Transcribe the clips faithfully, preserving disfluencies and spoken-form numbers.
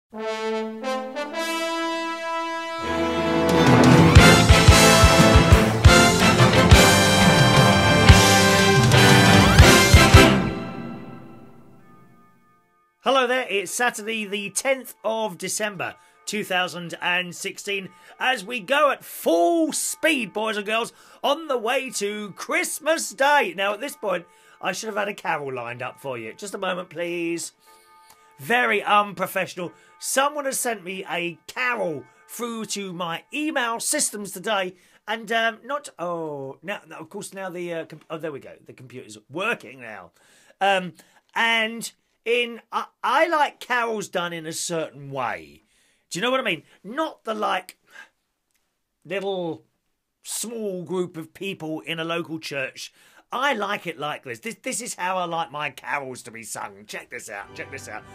Hello there, it's Saturday the tenth of December two thousand sixteen as we go at full speed, boys and girls, on the way to Christmas Day. Now at this point, I should have had a carol lined up for you. Just a moment, please. Very unprofessional. Someone has sent me a carol through to my email systems today, and um, not, oh, now, of course now the, uh, oh, there we go, the computer's working now. Um, and... In, I, I like carols done in a certain way. Do you know what I mean? Not the like little small group of people in a local church. I like it like this. This, this is how I like my carols to be sung. Check this out. Check this out.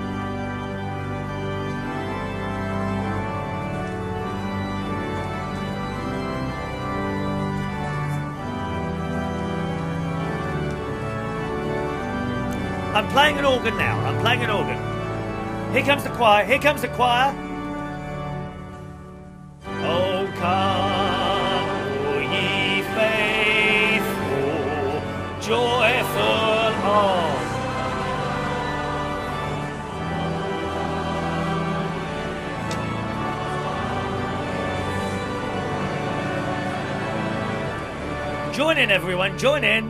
I'm playing an organ now. I'm playing an organ. Here comes the choir. Here comes the choir. Oh, come, O ye faithful, joyful all. Join in, everyone. Join in.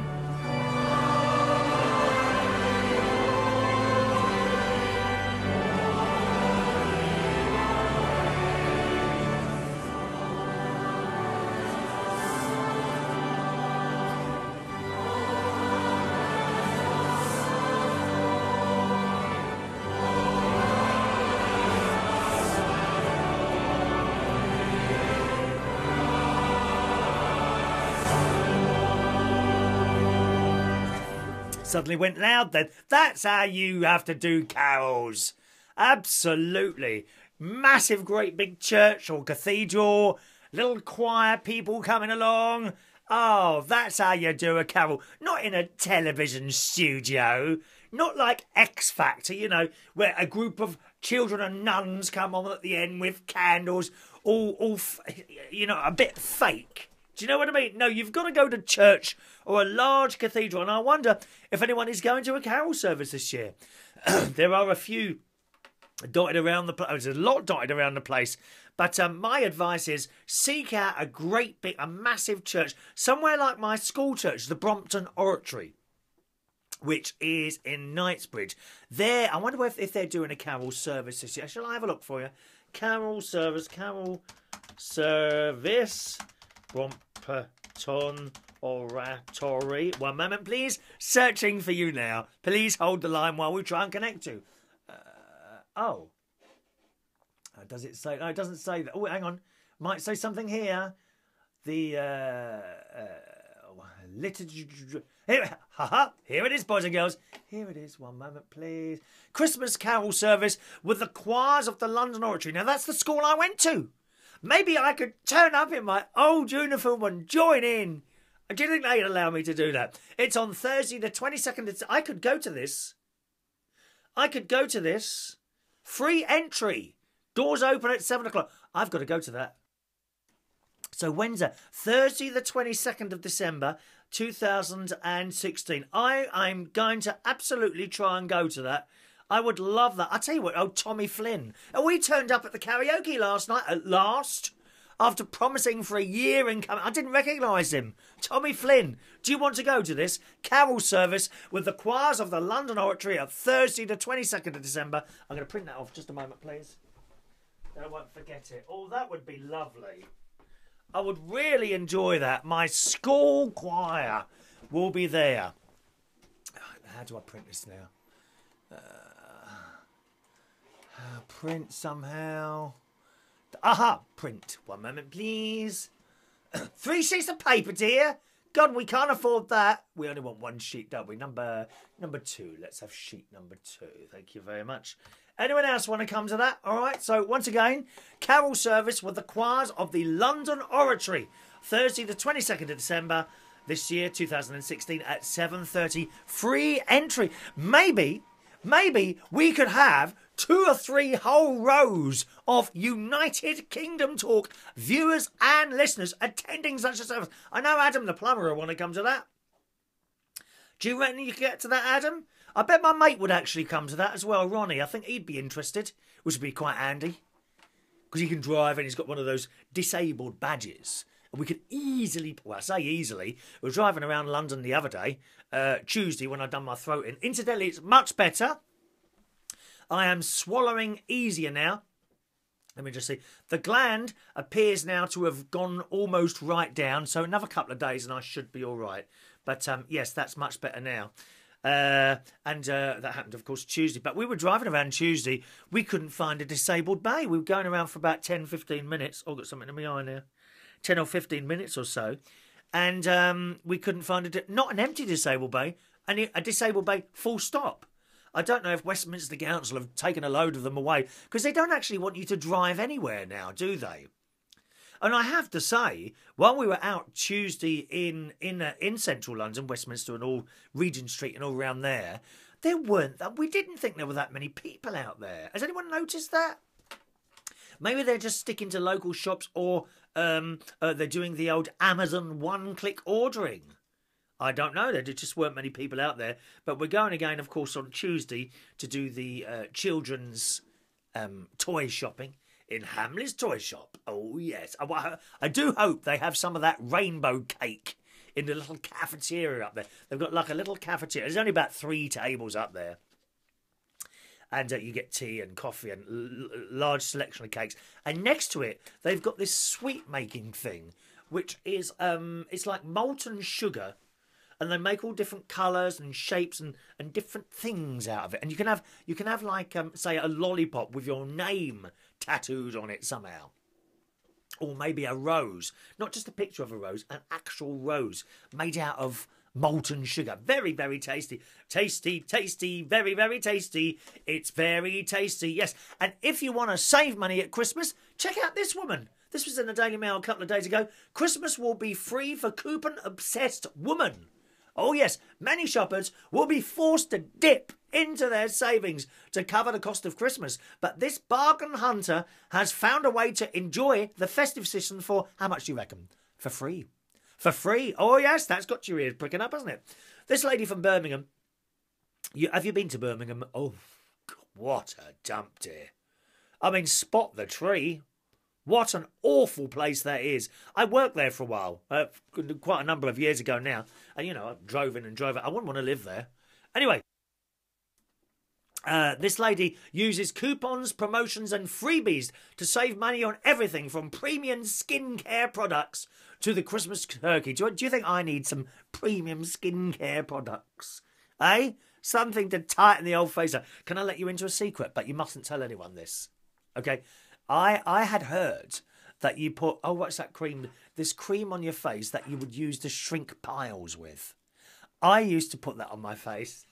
Suddenly went loud then. That's how you have to do carols. Absolutely. Massive, great big church or cathedral. Little choir people coming along. Oh, that's how you do a carol. Not in a television studio. Not like X Factor, you know, where a group of children and nuns come on at the end with candles. All, all you know, a bit fake. Do you know what I mean? No, you've got to go to church or a large cathedral. And I wonder if anyone is going to a carol service this year. There are a few dotted around the place. There's a lot dotted around the place. But um, my advice is seek out a great big, a massive church. Somewhere like my school church, the Brompton Oratory, which is in Knightsbridge. There, I wonder if, if they're doing a carol service this year. Shall I have a look for you? Carol service, carol service... Brompton Oratory. One moment, please. Searching for you now. Please hold the line while we try and connect to. Uh, oh. Uh, does it say? No, it doesn't say that. Oh, hang on. Might say something here. The uh, uh, liturgy. Here, haha, here it is, boys and girls. Here it is. One moment, please. Christmas carol service with the choirs of the London Oratory. Now, that's the school I went to. Maybe I could turn up in my old uniform and join in. Do you think they'd allow me to do that? It's on Thursday the twenty-second. It's, I could go to this. I could go to this. Free entry. Doors open at seven o'clock. I've got to go to that. So Wednesday, Thursday the twenty-second of December two thousand sixteen. I, I'm going to absolutely try and go to that. I would love that. I'll tell you what, oh, Tommy Flynn. And we turned up at the karaoke last night, at last, after promising for a year and coming. I didn't recognise him. Tommy Flynn. Do you want to go to this carol service with the choirs of the London Oratory on Thursday the twenty-second of December? I'm going to print that off just a moment, please. I won't forget it. Oh, that would be lovely. I would really enjoy that. My school choir will be there. How do I print this now? Uh, uh, print somehow. Aha, print. One moment, please. Three sheets of paper, dear. God, we can't afford that. We only want one sheet, don't we? Number number two. Let's have sheet number two. Thank you very much. Anyone else want to come to that? All right. So once again, carol service with the choirs of the London Oratory, Thursday the twenty-second of December this year, two thousand sixteen, at seven thirty. Free entry. Maybe, maybe we could have two or three whole rows of United Kingdom Talk viewers and listeners attending such a service. I know Adam the plumber will want to come to that. Do you reckon you could get to that, Adam? I bet my mate would actually come to that as well, Ronnie. I think he'd be interested, which would be quite handy. Because he can drive and he's got one of those disabled badges. And we could easily, well, I say easily, we were driving around London the other day, uh, Tuesday, when I'd done my throat in. Incidentally, it's much better. I am swallowing easier now. Let me just see. The gland appears now to have gone almost right down. So another couple of days and I should be all right. But um, yes, that's much better now. Uh, and uh, that happened, of course, Tuesday. But we were driving around Tuesday. We couldn't find a disabled bay. We were going around for about ten, fifteen minutes. Oh, I've got something in my eye now. ten or fifteen minutes or so. And um, we couldn't find a... Not an empty disabled bay. A, a disabled bay full stop. I don't know if Westminster Council have taken a load of them away. Because they don't actually want you to drive anywhere now, do they? And I have to say, while we were out Tuesday in in uh, in central London, Westminster and all, Regent Street and all around there, there weren't that. We didn't think there were that many people out there. Has anyone noticed that? Maybe they're just sticking to local shops, or um, uh, they're doing the old Amazon one-click ordering. I don't know. There just weren't many people out there. But we're going again, of course, on Tuesday to do the uh, children's um, toy shopping in Hamley's Toy Shop. Oh, yes. I, I do hope they have some of that rainbow cake in the little cafeteria up there. They've got like a little cafeteria. There's only about three tables up there. And uh, you get tea and coffee and l- large selection of cakes. And next to it, they've got this sweet making thing, which is, um, it's like molten sugar. And they make all different colours and shapes and, and different things out of it. And you can have, you can have like, um, say, a lollipop with your name tattooed on it somehow. Or maybe a rose. Not just a picture of a rose, an actual rose made out of molten sugar. Very, very tasty. Tasty, tasty, very, very tasty. It's very tasty, yes. And if you want to save money at Christmas, check out this woman. This was in the Daily Mail a couple of days ago. Christmas will be free for coupon-obsessed woman. Oh yes, many shoppers will be forced to dip into their savings to cover the cost of Christmas. But this bargain hunter has found a way to enjoy the festive season for, how much do you reckon? For free. For free. Oh yes, that's got your ears pricking up, hasn't it? This lady from Birmingham, you, have you been to Birmingham? Oh, God, what a dump, dear. I mean, spot the tree. What an awful place that is. I worked there for a while, uh, quite a number of years ago now. And, you know, I drove in and drove out. I wouldn't want to live there. Anyway, uh, this lady uses coupons, promotions and freebies to save money on everything from premium skincare products to the Christmas turkey. Do you, do you think I need some premium skincare products? Eh? Something to tighten the old face up. Can I let you into a secret? But you mustn't tell anyone this. Okay? I, I had heard that you put, oh, what's that cream? This cream on your face that you would use to shrink piles with. I used to put that on my face.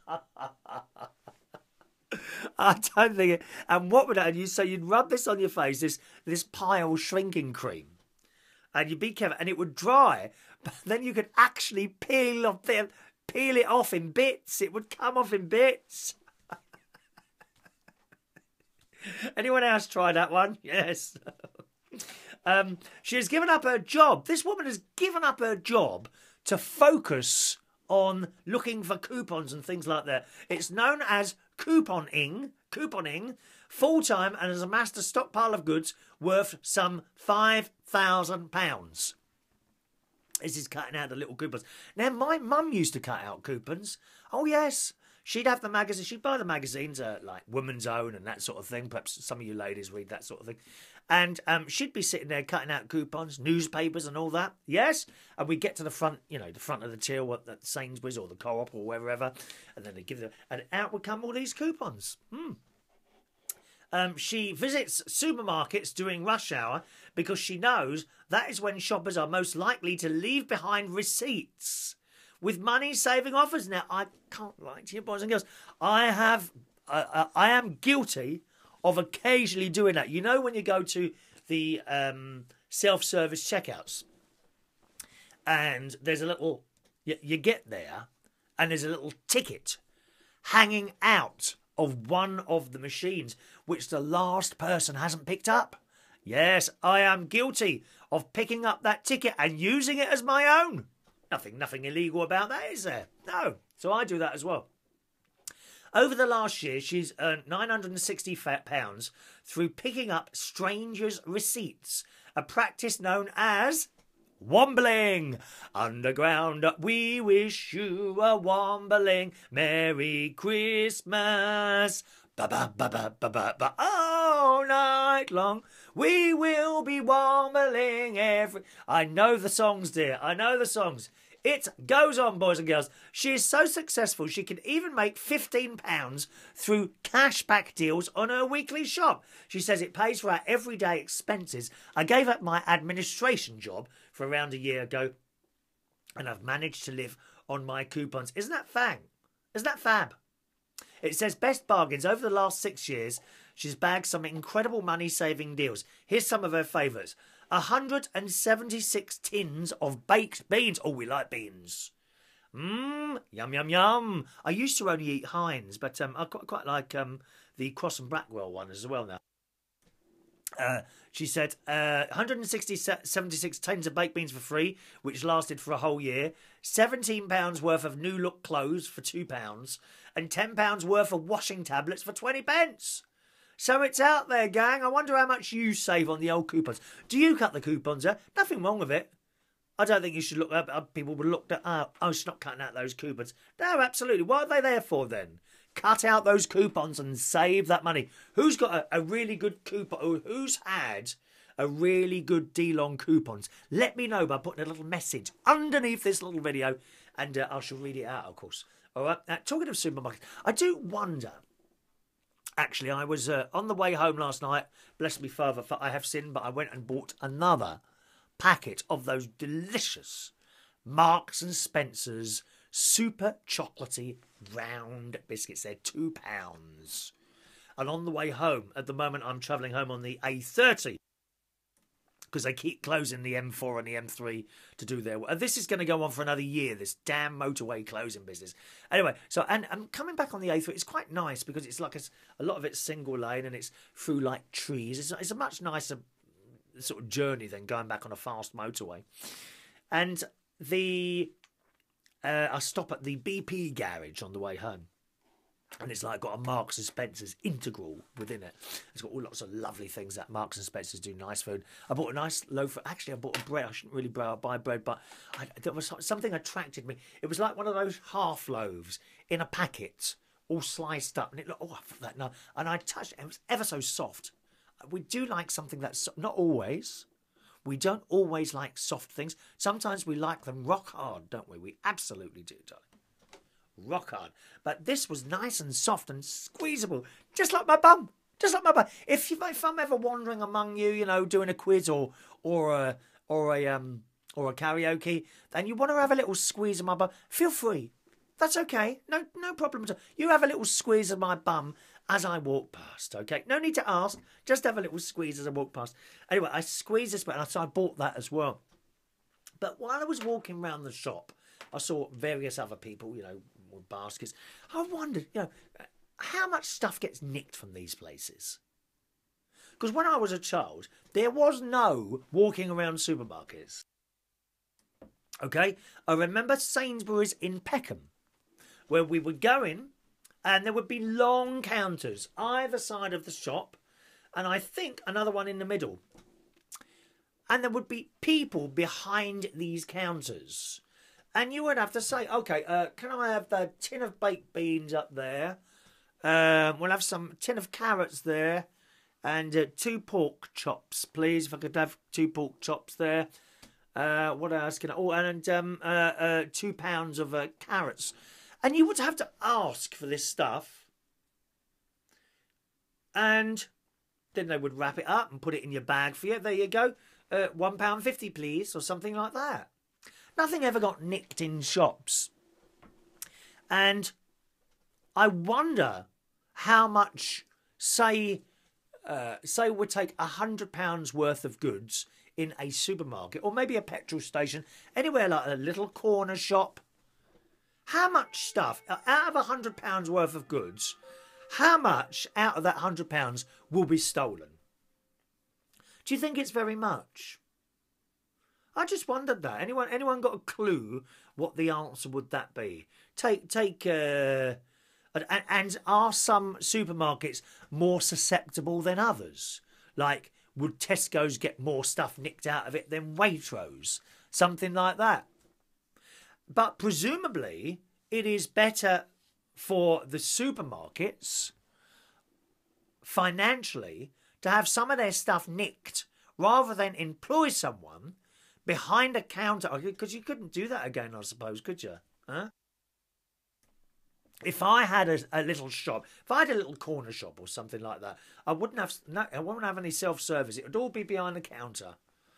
I don't think it. And what would I use? So you'd rub this on your face, this this pile shrinking cream. And you'd be careful, and it would dry. But then you could actually peel off the, peel it off in bits. It would come off in bits. Anyone else try that one? Yes. um, she has given up her job. This woman has given up her job to focus on looking for coupons and things like that. It's known as couponing, couponing, full-time, and has amassed a stockpile of goods worth some five thousand pounds. This is cutting out the little coupons. Now, my mum used to cut out coupons. Oh, yes. She'd have the magazine. She'd buy the magazines, uh, like Woman's Own and that sort of thing. Perhaps some of you ladies read that sort of thing. And um, she'd be sitting there cutting out coupons, newspapers and all that. Yes. And we'd get to the front, you know, the front of the till at Sainsbury's or the Co-op or wherever. And then they'd give them, and out would come all these coupons. Hmm. Um, she visits supermarkets during rush hour because she knows that is when shoppers are most likely to leave behind receipts with money-saving offers. Now, I can't lie to you, boys and girls. I have, uh, I am guilty of occasionally doing that. You know when you go to the um, self-service checkouts and there's a little, you, you get there and there's a little ticket hanging out of one of the machines, which the last person hasn't picked up. Yes, I am guilty of picking up that ticket and using it as my own. Nothing, nothing illegal about that, is there? No. So I do that as well. Over the last year, she's earned nine hundred and sixty pounds through picking up strangers' receipts, a practice known as wombling. Underground, we wish you a wombling Merry Christmas. Ba-ba-ba-ba-ba-ba, all night long, we will be wombling every... I know the songs, dear. I know the songs. It goes on, boys and girls. She is so successful, she can even make fifteen pounds through cashback deals on her weekly shop. She says it pays for her everyday expenses. I gave up my administration job for around a year ago, and I've managed to live on my coupons. Isn't that fang? Isn't that fab? It says best bargains. Over the last six years, she's bagged some incredible money-saving deals. Here's some of her favourites. one hundred and seventy-six tins of baked beans. Oh, we like beans. Mmm, yum, yum, yum. I used to only eat Heinz, but um, I quite, quite like um, the Cross and Blackwell one as well now. Uh, she said uh, one hundred and seventy-six tins of baked beans for free, which lasted for a whole year. seventeen pounds worth of new look clothes for two pounds. And ten pounds worth of washing tablets for twenty pence. So it's out there, gang. I wonder how much you save on the old coupons. Do you cut the coupons, eh? Nothing wrong with it. I don't think you should look up. People would look at, oh, oh, it's not cutting out those coupons. No, absolutely. What are they there for then? Cut out those coupons and save that money. Who's got a, a really good coupon? Who's had a really good deal on coupons? Let me know by putting a little message underneath this little video, and uh, I shall read it out, of course. All right. Now, talking of supermarkets, I do wonder. Actually, I was uh, on the way home last night. Bless me, Father, for I have sinned, but I went and bought another packet of those delicious Marks and Spencer's super chocolatey round biscuits. They're two pounds. And on the way home, at the moment, I'm travelling home on the A thirty. Because they keep closing the M four and the M three to do their work. This is going to go on for another year, this damn motorway closing business. Anyway, so, and I'm coming back on the A three. It's quite nice because it's like a, a lot of it's single lane and it's through like trees. It's, it's a much nicer sort of journey than going back on a fast motorway. And the, uh, I stop at the B P garage on the way home. And it's like got a Marks and Spencer's integral within it. It's got all lots of lovely things that Marks and Spencer's do. Nice food. I bought a nice loaf. Of, actually, I bought a bread. I shouldn't really buy bread, but I, there was something attracted me. It was like one of those half loaves in a packet, all sliced up, and it looked. Oh, I thought that no. And I touched it. And it was ever so soft. We do like something that's not always. We don't always like soft things. Sometimes we like them rock hard, don't we? We absolutely do, darling. Rock hard. But this was nice and soft and squeezable, just like my bum, just like my bum. If, you, if I'm ever wandering among you, you know, doing a quiz or or a or a um or a karaoke, then you want to have a little squeeze of my bum, feel free. That's okay. No no problem at all. You have a little squeeze of my bum as I walk past. Okay, no need to ask. Just have a little squeeze as I walk past. Anyway, I squeezed this, but so I bought that as well. But while I was walking around the shop, I saw various other people, you know, with baskets. I wondered, you know, how much stuff gets nicked from these places? Because when I was a child, there was no walking around supermarkets. Okay? I remember Sainsbury's in Peckham, where we would go in, and there would be long counters either side of the shop, and I think another one in the middle. And there would be people behind these counters. And you would have to say, okay, uh, can I have the tin of baked beans up there? Um, we'll have some tin of carrots there. And uh, two pork chops, please. If I could have two pork chops there. Uh, what else can I... Oh, and um, uh, uh, two pounds of uh, carrots. And you would have to ask for this stuff. And then they would wrap it up and put it in your bag for you. There you go. Uh, one pound fifty, please, or something like that. Nothing ever got nicked in shops. And I wonder how much, say, uh, say we take one hundred pounds worth of goods in a supermarket or maybe a petrol station, anywhere like a little corner shop. How much stuff, out of one hundred pounds worth of goods, How much out of that one hundred pounds will be stolen? Do you think it's very much? I just wondered that. Anyone anyone got a clue what the answer would that be? Take take uh, and, and are some supermarkets more susceptible than others? Like, would Tesco's get more stuff nicked out of it than Waitrose? Something like that. But presumably it is better for the supermarkets financially to have some of their stuff nicked rather than employ someone behind a counter, because you couldn't do that again, I suppose, could you? Huh? If I had a, a little shop, if I had a little corner shop or something like that, I wouldn't have no, I wouldn't have any self-service. It would all be behind the counter.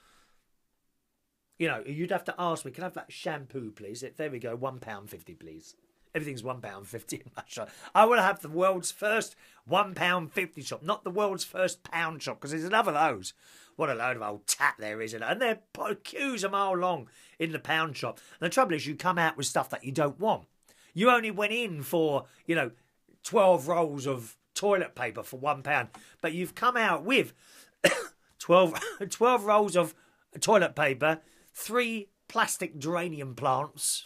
You know, you'd have to ask me, can I have that shampoo, please? There we go, one pound fifty, please. Everything's one pound fifty in my shop. I will have the world's first one pound fifty shop, not the world's first pound shop, because there's enough of those. What a load of old tat there is. And they're queues a mile long in the pound shop. And the trouble is, you come out with stuff that you don't want. You only went in for, you know, twelve rolls of toilet paper for one pound. But you've come out with twelve, twelve rolls of toilet paper, three plastic geranium plants,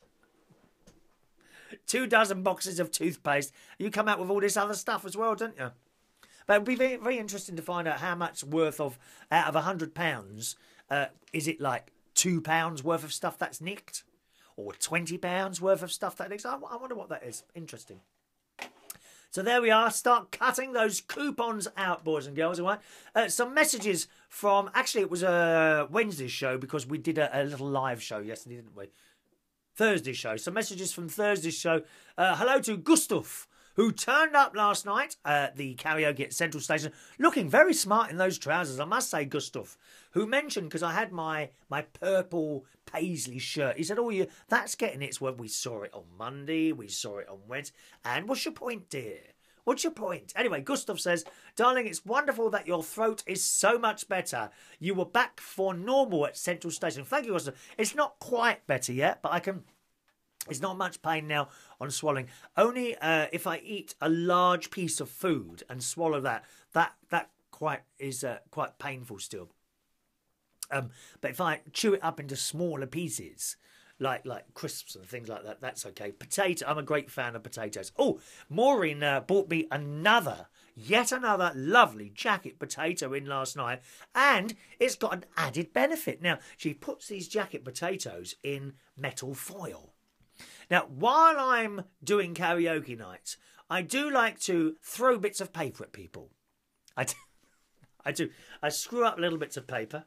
two dozen boxes of toothpaste. You come out with all this other stuff as well, don't you? But it would be very, very interesting to find out how much worth of, out of one hundred pounds, uh, is it like two pounds worth of stuff that's nicked? Or twenty pounds worth of stuff that nicks? I, I wonder what that is. Interesting. So there we are. Start cutting those coupons out, boys and girls. All right. Uh, some messages from... Actually, it was a Wednesday's show because we did a, a little live show yesterday, didn't we? Thursday's show. Some messages from Thursday's show. Uh, hello to Gustav, who turned up last night at the karaoke at Central Station, looking very smart in those trousers, I must say, Gustav, who mentioned, because I had my my purple paisley shirt, he said, oh, yeah, that's getting it. Well, we saw it on Monday, we saw it on Wednesday. And what's your point, dear? What's your point? Anyway, Gustav says, darling, it's wonderful that your throat is so much better. You were back for normal at Central Station. Thank you, Gustav. It's not quite better yet, but I can... It's not much pain now on swallowing. Only uh, if I eat a large piece of food and swallow that, that that quite is uh, quite painful still. Um, but if I chew it up into smaller pieces, like like crisps and things like that, that's okay. Potato, I'm a great fan of potatoes. Oh, Maureen uh, bought me another, yet another lovely jacket potato in last night, and it's got an added benefit. Now, she puts these jacket potatoes in metal foil. Now, while I'm doing karaoke nights, I do like to throw bits of paper at people. I do. I, do. I screw up little bits of paper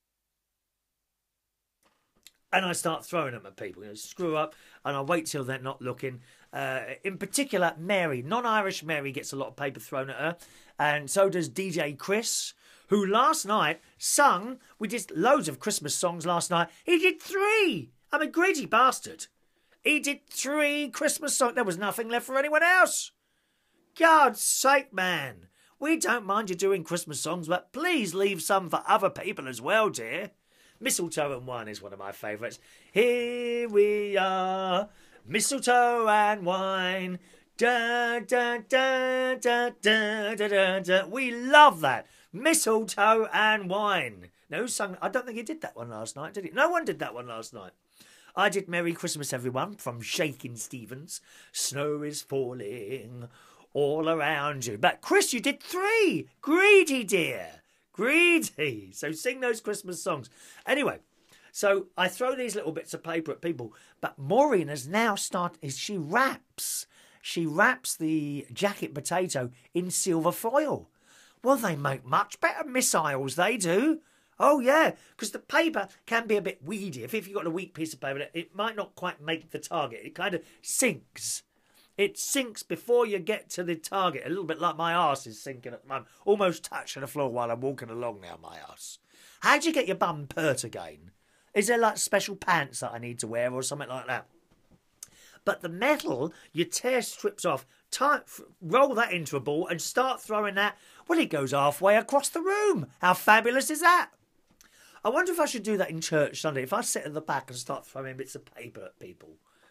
and I start throwing them at people. You know, screw up and I wait till they're not looking. Uh, in particular, Mary, non-Irish Mary, gets a lot of paper thrown at her. And so does D J Chris, who last night sung, we did loads of Christmas songs last night. He did three. I'm a greedy bastard. He did three Christmas songs. There was nothing left for anyone else. God's sake, man. We don't mind you doing Christmas songs, but please leave some for other people as well, dear. Mistletoe and Wine is one of my favourites. Here we are, mistletoe and wine. Da, da, da, da, da, da, da, da. We love that. Mistletoe and Wine. No, sung, I don't think he did that one last night, did he? No one did that one last night. I did Merry Christmas, everyone, from Shakin' Stevens. Snow is falling all around you. But, Chris, you did three. Greedy, dear. Greedy. So sing those Christmas songs. Anyway, so I throw these little bits of paper at people. But Maureen has now started, she wraps. She wraps the jacket potato in silver foil. Well, they make much better missiles, they do. Oh, yeah, because the paper can be a bit weedy. If, if you've got a weak piece of paper, it might not quite make the target. It kind of sinks. It sinks before you get to the target. A little bit like my arse is sinking at the moment. Almost touching the floor while I'm walking along now, my arse. How'd you get your bum pert again? Is there like special pants that I need to wear or something like that? But the metal, you tear strips off, tie, roll that into a ball and start throwing that. Well, it goes halfway across the room. How fabulous is that? I wonder if I should do that in church Sunday. If I sit at the back and start throwing bits of paper at people.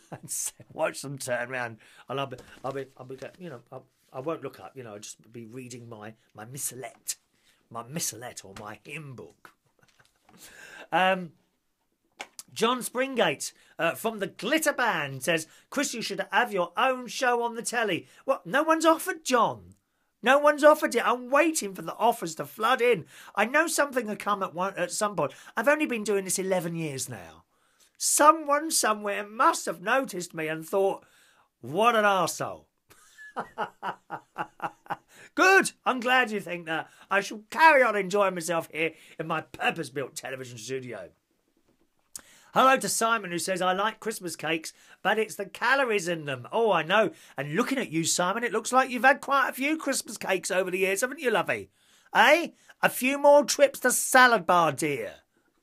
Watch them turn around, and I'll be, I'll be, I'll be, you know, I'll, I won't look up. You know, I'll just be reading my my missalette, my missalette or my hymn book. um. John Springate uh, from the Glitter Band says, Chris, you should have your own show on the telly. What? No one's offered, John. No one's offered it. I'm waiting for the offers to flood in. I know something will come at one at some point. I've only been doing this eleven years now. Someone somewhere must have noticed me and thought, what an arsehole. Good. I'm glad you think that. I shall carry on enjoying myself here in my purpose-built television studio. Hello to Simon, who says, I like Christmas cakes, but it's the calories in them. Oh, I know. And looking at you, Simon, it looks like you've had quite a few Christmas cakes over the years, haven't you, lovey? Eh? A few more trips to Salad Bar, dear.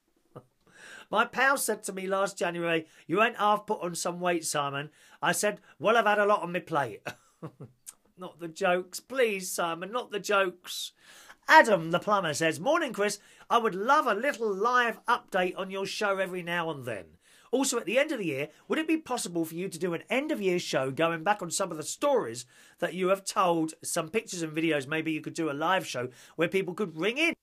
My pal said to me last January, you ain't half put on some weight, Simon. I said, well, I've had a lot on my plate. Not the jokes. Please, Simon, not the jokes. Adam, the plumber, says, morning, Chris. I would love a little live update on your show every now and then. Also, at the end of the year, would it be possible for you to do an end-of-year show going back on some of the stories that you have told, some pictures and videos? Maybe you could do a live show where people could ring in.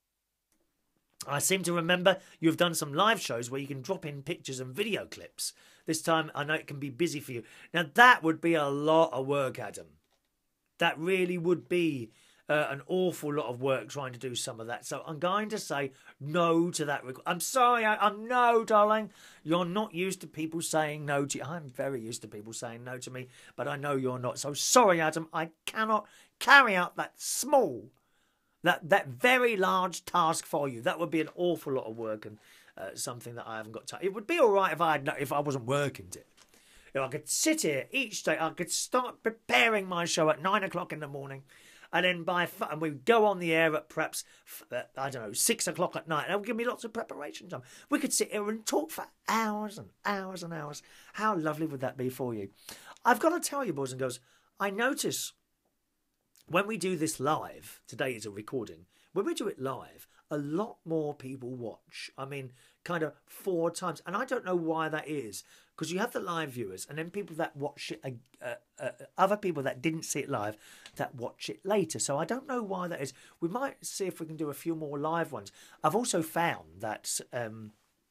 I seem to remember you've done some live shows where you can drop in pictures and video clips. This time, I know it can be busy for you. Now, that would be a lot of work, Adam. That really would be Uh, an awful lot of work trying to do some of that. So I'm going to say no to that. I'm sorry, I, I'm no, darling. You're not used to people saying no to you. I'm very used to people saying no to me, but I know you're not. So sorry, Adam, I cannot carry out that small, that, that very large task for you. That would be an awful lot of work and uh, something that I haven't got time. It would be all right if I had, if I wasn't working it. If I could sit here each day, I could start preparing my show at nine o'clock in the morning. And then by and we go on the air at perhaps, uh, I don't know, six o'clock at night. That would give me lots of preparation time. We could sit here and talk for hours and hours and hours. How lovely would that be for you? I've got to tell you, boys and girls, I notice when we do this live, today is a recording, when we do it live, a lot more people watch. I mean, kind of four times. And I don't know why that is. Because you have the live viewers and then people that watch it, uh, uh, uh, other people that didn't see it live that watch it later. So I don't know why that is. We might see if we can do a few more live ones. I've also found that um,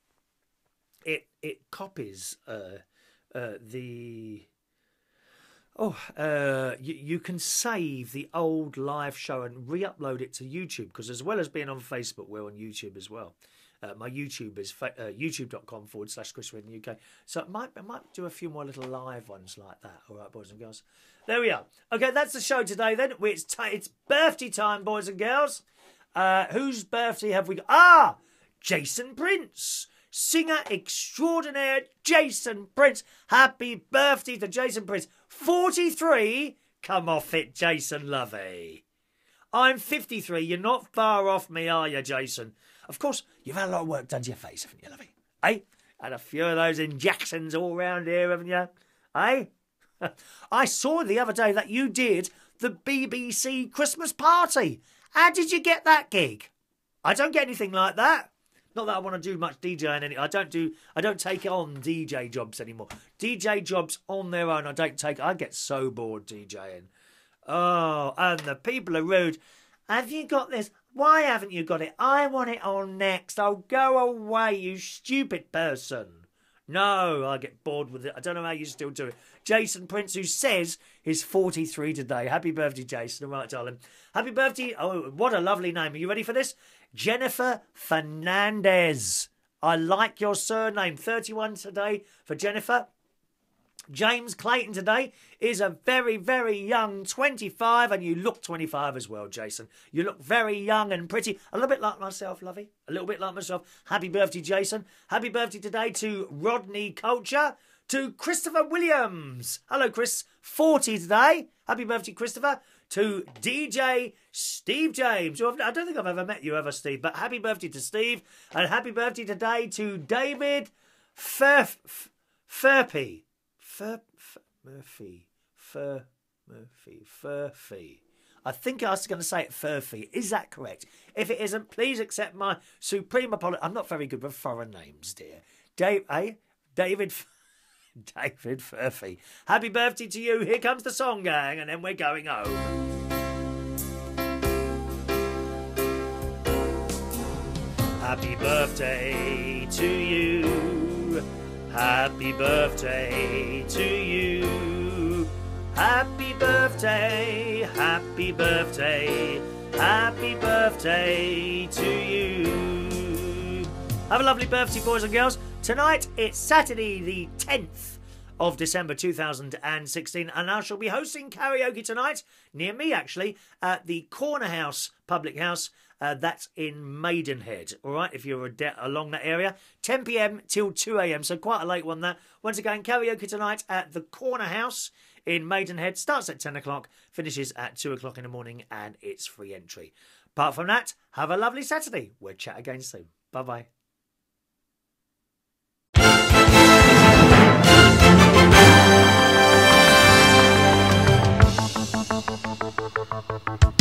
it it copies uh, uh, the... Oh, uh, you, you can save the old live show and re-upload it to YouTube. Because as well as being on Facebook, we're on YouTube as well. Uh, my YouTube is uh, youtube.com forward slash Chris Redding U K. So it might, I might do a few more little live ones like that. All right, boys and girls. There we are. Okay, that's the show today then. It's, t it's birthday time, boys and girls. Uh, whose birthday have we got? Ah, Jason Prince. Singer extraordinaire Jason Prince. Happy birthday to Jason Prince. forty-three. Come off it, Jason Lovey. I'm fifty-three. You're not far off me, are you, Jason? Of course, you've had a lot of work done to your face, haven't you, lovey? Eh? Had a few of those injections all round here, haven't you? Eh? I saw the other day that you did the B B C Christmas party. How did you get that gig? I don't get anything like that. Not that I want to do much DJing. Any, I don't do. I don't take on D J jobs anymore. D J jobs on their own. I don't take. I get so bored DJing. Oh, and the people are rude. Have you got this? Why haven't you got it? I want it on next. Oh, go away, you stupid person. No, I get bored with it. I don't know how you still do it. Jason Prince, who says he's forty-three today. Happy birthday, Jason. All right, darling. Happy birthday. Oh, what a lovely name. Are you ready for this? Jennifer Fernandez. I like your surname. thirty-one today for Jennifer. James Clayton today is a very, very young twenty-five, and you look twenty-five as well, Jason. You look very young and pretty. A little bit like myself, lovey. A little bit like myself. Happy birthday, Jason. Happy birthday today to Rodney Culture, to Christopher Williams. Hello, Chris. forty today. Happy birthday, Christopher. To D J Steve James. I don't think I've ever met you ever, Steve, but happy birthday to Steve. And happy birthday today to David Furf Furphy. Fur, Fur, Murphy, Fur, Murphy, Furphy. I think I was going to say it Furphy. Is that correct? If it isn't, please accept my supreme apology. I'm not very good with foreign names, dear. Dave, eh? David, David Furphy. Happy birthday to you. Here comes the song, gang, and then we're going home. Happy birthday to you. Happy birthday to you. Happy birthday, happy birthday, happy birthday to you. Have a lovely birthday, boys and girls. Tonight, it's Saturday the tenth of December two thousand sixteen, and I shall be hosting karaoke tonight, near me actually, at the Corner House Public House. Uh, that's in Maidenhead, all right, if you're along that area. ten p m till two a m, so quite a late one that. Once again, karaoke tonight at the Corner House in Maidenhead. Starts at ten o'clock, finishes at two o'clock in the morning, and it's free entry. Apart from that, have a lovely Saturday. We'll chat again soon. Bye-bye. Thank you.